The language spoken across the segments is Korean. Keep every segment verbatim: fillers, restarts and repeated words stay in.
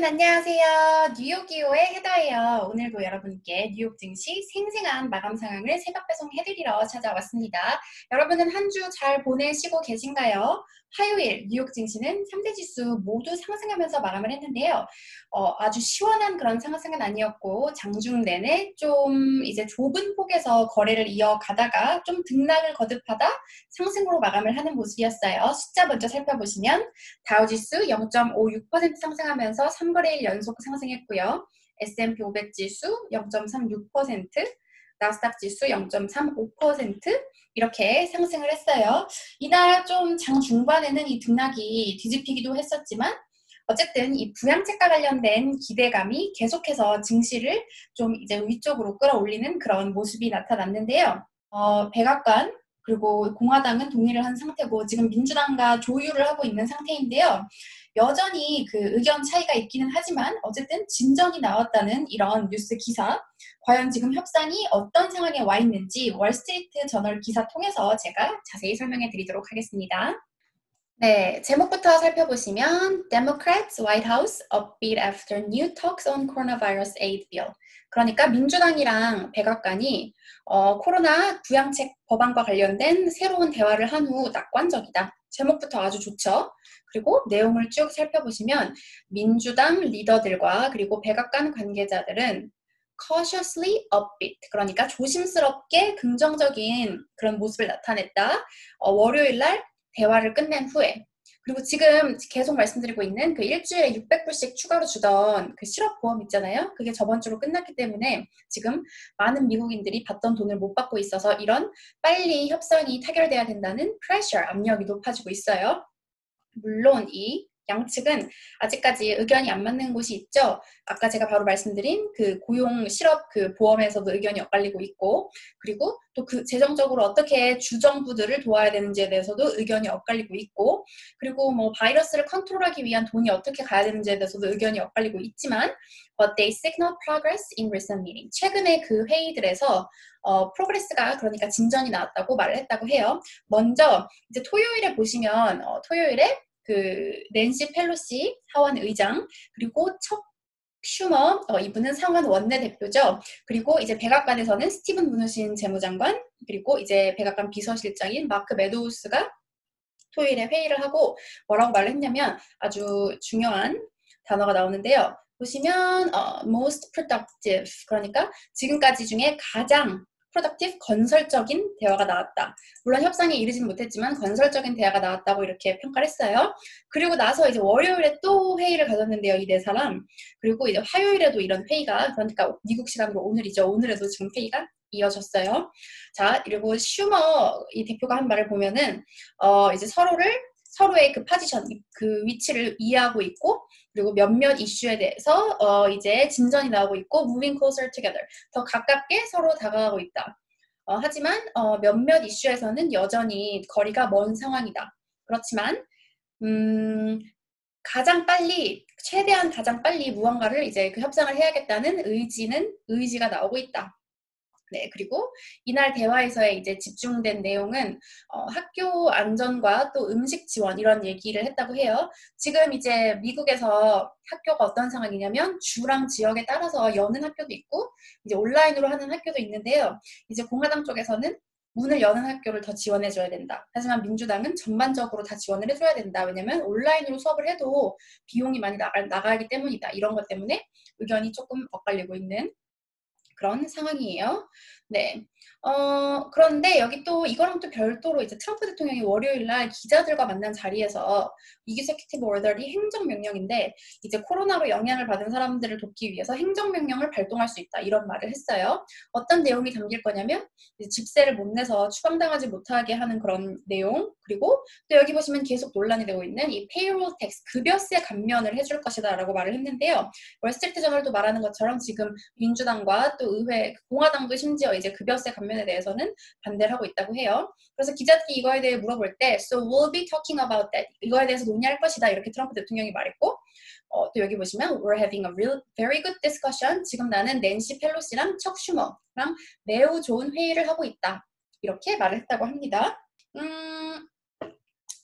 안녕하세요. 뉴욕 기호의 헤더예요. 오늘도 여러분께 뉴욕 증시 생생한 마감 상황을 새벽 배송해드리러 찾아왔습니다. 여러분은 한 주 잘 보내시고 계신가요? 화요일 뉴욕 증시는 삼 대 지수 모두 상승하면서 마감을 했는데요. 어, 아주 시원한 그런 상승은 아니었고 장중 내내 좀 이제 좁은 폭에서 거래를 이어가다가 좀 등락을 거듭하다 상승으로 마감을 하는 모습이었어요. 숫자 먼저 살펴보시면 다우지수 영 점 오육 퍼센트 상승하면서 삼 거래일 연속 상승했고요. 에스 앤 피 오백 지수 영 점 삼육 퍼센트, 나스닥 지수 영 점 삼오 퍼센트 이렇게 상승을 했어요. 이날 좀 장 중반에는 이 등락이 뒤집히기도 했었지만 어쨌든 이 부양책과 관련된 기대감이 계속해서 증시를 좀 이제 위쪽으로 끌어올리는 그런 모습이 나타났는데요. 어, 백악관 그리고 공화당은 동의를 한 상태고 지금 민주당과 조율을 하고 있는 상태인데요. 여전히 그 의견 차이가 있기는 하지만 어쨌든 진전이 나왔다는 이런 뉴스 기사, 과연 지금 협상이 어떤 상황에 와 있는지 월스트리트 저널 기사 통해서 제가 자세히 설명해 드리도록 하겠습니다. 네, 제목부터 살펴보시면 Democrats White House upbeat after new talks on coronavirus aid bill. 그러니까 민주당이랑 백악관이 어, 코로나 부양책 법안과 관련된 새로운 대화를 한 후 낙관적이다. 제목부터 아주 좋죠. 그리고 내용을 쭉 살펴보시면 민주당 리더들과 그리고 백악관 관계자들은 cautiously upbeat, 그러니까 조심스럽게 긍정적인 그런 모습을 나타냈다. 어, 월요일 날 대화를 끝낸 후에, 그리고 지금 계속 말씀드리고 있는 그 일주일에 육백 불씩 추가로 주던 그 실업보험 있잖아요. 그게 저번 주로 끝났기 때문에 지금 많은 미국인들이 받던 돈을 못 받고 있어서 이런 빨리 협상이 타결돼야 된다는 프레셔, 압력이 높아지고 있어요. 물론 이 양측은 아직까지 의견이 안 맞는 곳이 있죠. 아까 제가 바로 말씀드린 그 고용 실업 그 보험에서도 의견이 엇갈리고 있고, 그리고 또 그 재정적으로 어떻게 주정부들을 도와야 되는지에 대해서도 의견이 엇갈리고 있고, 그리고 뭐 바이러스를 컨트롤하기 위한 돈이 어떻게 가야 되는지에 대해서도 의견이 엇갈리고 있지만, but they signal progress in recent meeting. 최근에 그 회의들에서 어, 프로그레스가, 그러니까 진전이 나왔다고 말을 했다고 해요. 먼저 이제 토요일에 보시면 어, 토요일에 그 낸시 펠로시 하원 의장, 그리고 척 슈머, 어, 이분은 상원 원내대표죠. 그리고 이제 백악관에서는 스티븐 무누신 재무장관, 그리고 이제 백악관 비서실장인 마크 메도우스가 토요일에 회의를 하고 뭐라고 말을 했냐면 아주 중요한 단어가 나오는데요. 보시면 어, most productive, 그러니까 지금까지 중에 가장 productive, 건설적인 대화가 나왔다. 물론 협상에 이르지는 못했지만 건설적인 대화가 나왔다고 이렇게 평가를 했어요. 그리고 나서 이제 월요일에 또 회의를 가졌는데요, 이 네 사람. 그리고 이제 화요일에도 이런 회의가, 그러니까 미국 시간으로 오늘이죠. 오늘에도 지금 회의가 이어졌어요. 자, 그리고 슈머 이 대표가 한 말을 보면은 어, 이제 서로를 서로의 그 포지션, 그 위치를 이해하고 있고, 그리고 몇몇 이슈에 대해서 어, 이제 진전이 나오고 있고, moving closer together, 더 가깝게 서로 다가가고 있다. 어, 하지만 어, 몇몇 이슈에서는 여전히 거리가 먼 상황이다. 그렇지만 음, 가장 빨리, 최대한 가장 빨리 무언가를 이제 그 협상을 해야겠다는 의지는 의지가 나오고 있다. 네, 그리고 이날 대화에서의 이제 집중된 내용은 어, 학교 안전과 또 음식 지원 이런 얘기를 했다고 해요. 지금 이제 미국에서 학교가 어떤 상황이냐면 주랑 지역에 따라서 여는 학교도 있고 이제 온라인으로 하는 학교도 있는데요. 이제 공화당 쪽에서는 문을 여는 학교를 더 지원해줘야 된다. 하지만 민주당은 전반적으로 다 지원을 해줘야 된다. 왜냐면 온라인으로 수업을 해도 비용이 많이 나가, 나가기 때문이다. 이런 것 때문에 의견이 조금 엇갈리고 있는 그런 상황이에요. 네. 어, 그런데 여기 또 이거랑 또 별도로 이제 트럼프 대통령이 월요일 날 기자들과 만난 자리에서 Executive Order이 행정명령인데 이제 코로나로 영향을 받은 사람들을 돕기 위해서 행정명령을 발동할 수 있다. 이런 말을 했어요. 어떤 내용이 담길 거냐면 이제 집세를 못 내서 추방당하지 못하게 하는 그런 내용, 그리고 또 여기 보시면 계속 논란이 되고 있는 이 payroll tax, 급여세 감면을 해줄 것이다 라고 말을 했는데요. 월스트리트 저널도 말하는 것처럼 지금 민주당과 또 의회, 공화당도 심지어 이제 급여세 감면에 대해서는 반대를 하고 있다고 해요. 그래서 기자들이 이거에 대해 물어볼 때 So we'll be talking about that. 이거에 대해서 논의할 것이다. 이렇게 트럼프 대통령이 말했고 어, 또 여기 보시면 We're having a real, very good discussion. 지금 나는 낸시 펠로시랑 척 슈머랑 매우 좋은 회의를 하고 있다. 이렇게 말을 했다고 합니다. 음,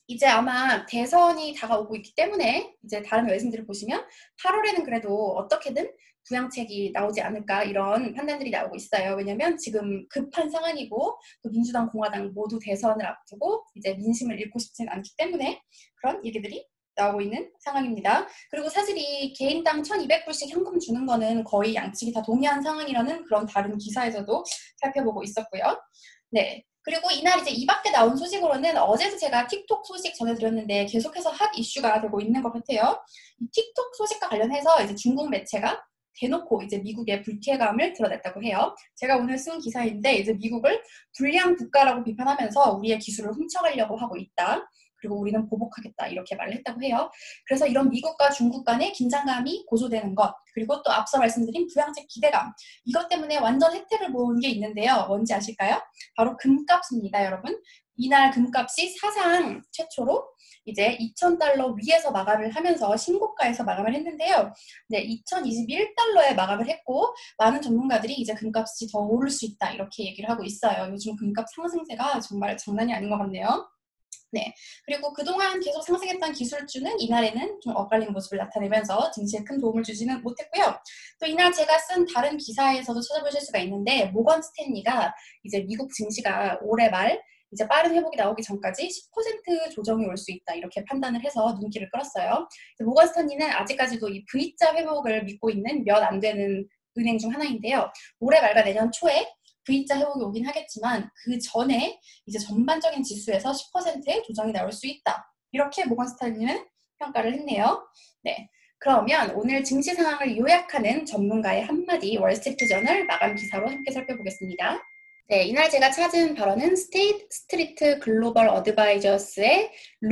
이제 아마 대선이 다가오고 있기 때문에 이제 다른 외신들을 보시면 팔월에는 그래도 어떻게든 부양책이 나오지 않을까 이런 판단들이 나오고 있어요. 왜냐면 지금 급한 상황이고 또 민주당, 공화당 모두 대선을 앞두고 이제 민심을 잃고 싶지는 않기 때문에 그런 얘기들이 나오고 있는 상황입니다. 그리고 사실 이 개인당 천이백 불씩 현금 주는 거는 거의 양측이 다 동의한 상황이라는 그런 다른 기사에서도 살펴보고 있었고요. 네. 그리고 이날 이제 이 밖에 나온 소식으로는 어제도 제가 틱톡 소식 전해드렸는데 계속해서 핫 이슈가 되고 있는 것 같아요. 이 틱톡 소식과 관련해서 이제 중국 매체가 대놓고 이제 미국의 불쾌감을 드러냈다고 해요. 제가 오늘 쓴 기사인데 이제 미국을 불량 국가라고 비판하면서 우리의 기술을 훔쳐가려고 하고 있다. 그리고 우리는 보복하겠다 이렇게 말을 했다고 해요. 그래서 이런 미국과 중국 간의 긴장감이 고조되는 것, 그리고 또 앞서 말씀드린 부양책 기대감, 이것 때문에 완전 혜택을 본 게 있는데요. 뭔지 아실까요? 바로 금값입니다, 여러분. 이날 금값이 사상 최초로 이제 이천 달러 위에서 마감을 하면서 신고가에서 마감을 했는데요. 네, 이천이십일 달러에 마감을 했고 많은 전문가들이 이제 금값이 더 오를 수 있다 이렇게 얘기를 하고 있어요. 요즘 금값 상승세가 정말 장난이 아닌 것 같네요. 네. 그리고 그동안 계속 상승했던 기술주는 이날에는 좀 엇갈린 모습을 나타내면서 증시에 큰 도움을 주지는 못했고요. 또 이날 제가 쓴 다른 기사에서도 찾아보실 수가 있는데 모건 스탠리가 이제 미국 증시가 올해 말 이제 빠른 회복이 나오기 전까지 십 퍼센트 조정이 올 수 있다 이렇게 판단을 해서 눈길을 끌었어요. 모건 스탠리는 아직까지도 이 V자 회복을 믿고 있는 몇 안 되는 은행 중 하나인데요. 올해 말과 내년 초에 V자 회복이 오긴 하겠지만 그 전에 이제 전반적인 지수에서 십 퍼센트의 조정이 나올 수 있다. 이렇게 모건 스탠리는 평가를 했네요. 네. 그러면 오늘 증시 상황을 요약하는 전문가의 한마디 월스트리트 저널 마감 기사로 함께 살펴보겠습니다. 네, 이날 제가 찾은 발언은 스테이트 스트리트 글로벌 어드바이저스의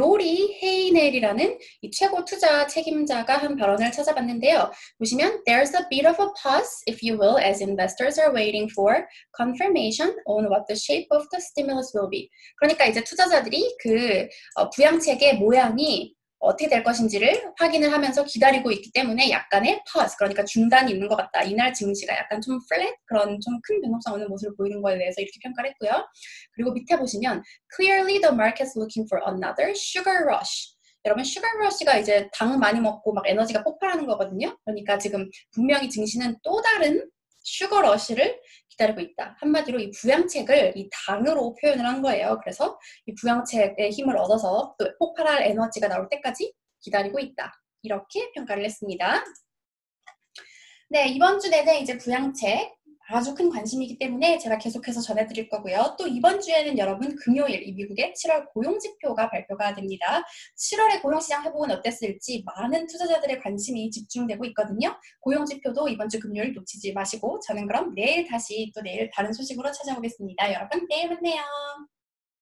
로리 헤이넬이라는 이 최고 투자 책임자가 한 발언을 찾아봤는데요. 보시면 There's a bit of a pause, if you will, as investors are waiting for confirmation on what the shape of the stimulus will be. 그러니까 이제 투자자들이 그 어, 부양책의 모양이 어떻게 될 것인지를 확인을 하면서 기다리고 있기 때문에 약간의 pause, 그러니까 중단이 있는 것 같다. 이날 증시가 약간 좀 flat, 그런 좀 큰 변동성 없는 모습을 보이는 거에 대해서 이렇게 평가를 했고요. 그리고 밑에 보시면 Clearly the market's looking for another sugar rush. 여러분, 슈가 러시가 이제 당 많이 먹고 막 에너지가 폭발하는 거거든요. 그러니까 지금 분명히 증시는 또 다른 슈거 러시를 기다리고 있다. 한마디로 이 부양책을 이 당으로 표현을 한 거예요. 그래서 이 부양책의 힘을 얻어서 또 폭발할 에너지가 나올 때까지 기다리고 있다. 이렇게 평가를 했습니다. 네, 이번 주 내내 이제 부양책 아주 큰 관심이기 때문에 제가 계속해서 전해드릴 거고요. 또 이번 주에는 여러분 금요일 이 미국의 칠월 고용지표가 발표가 됩니다. 칠월의 고용시장 회복은 어땠을지 많은 투자자들의 관심이 집중되고 있거든요. 고용지표도 이번 주 금요일 놓치지 마시고 저는 그럼 내일 다시 또 내일 다른 소식으로 찾아오겠습니다. 여러분 내일 만나요.